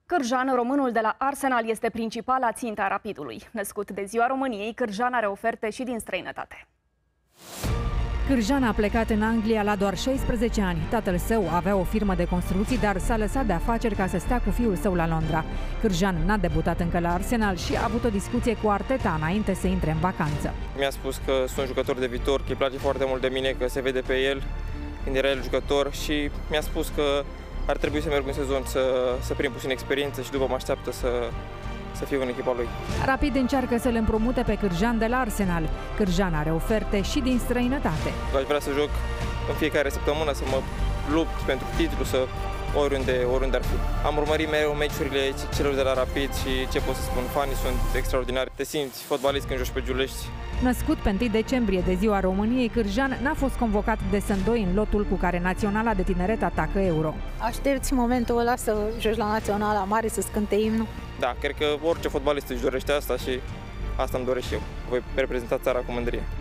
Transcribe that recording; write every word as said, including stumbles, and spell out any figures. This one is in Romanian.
Cârjan, românul de la Arsenal, este principala țintă a Rapidului. Născut de Ziua României, Cârjan are oferte și din străinătate. Cârjan a plecat în Anglia la doar șaisprezece ani. Tatăl său avea o firmă de construcții, dar s-a lăsat de afaceri ca să stea cu fiul său la Londra. Cârjan n-a debutat încă la Arsenal și a avut o discuție cu Arteta înainte să intre în vacanță. Mi-a spus că sunt jucător de viitor, că îi place foarte mult de mine, că se vede pe el când era el jucător și mi-a spus că ar trebui să merg în sezon să, să prind puțin experiență și după mă așteaptă să, să fiu în echipa lui. Rapid încearcă să-l împrumute pe Cârjan de la Arsenal. Cârjan are oferte și din străinătate. Aș vrea să joc în fiecare săptămână, să mă lupt pentru titlu, să oriunde, oriunde ar fi. Am urmărit mereu meciurile celor de la Rapid și ce pot să spun, fanii sunt extraordinari. Te simți fotbalist când joci pe Giulești. Născut pe întâi decembrie de Ziua României, Cârjan n-a fost convocat de Sândoi în lotul cu care Naționala de Tineret atacă Euro. Aștepți momentul ăla să joci la Naționala mare, să scânte imnul? Da, cred că orice fotbalist își dorește asta și asta îmi doresc și eu. Voi reprezenta țara cu mândrie.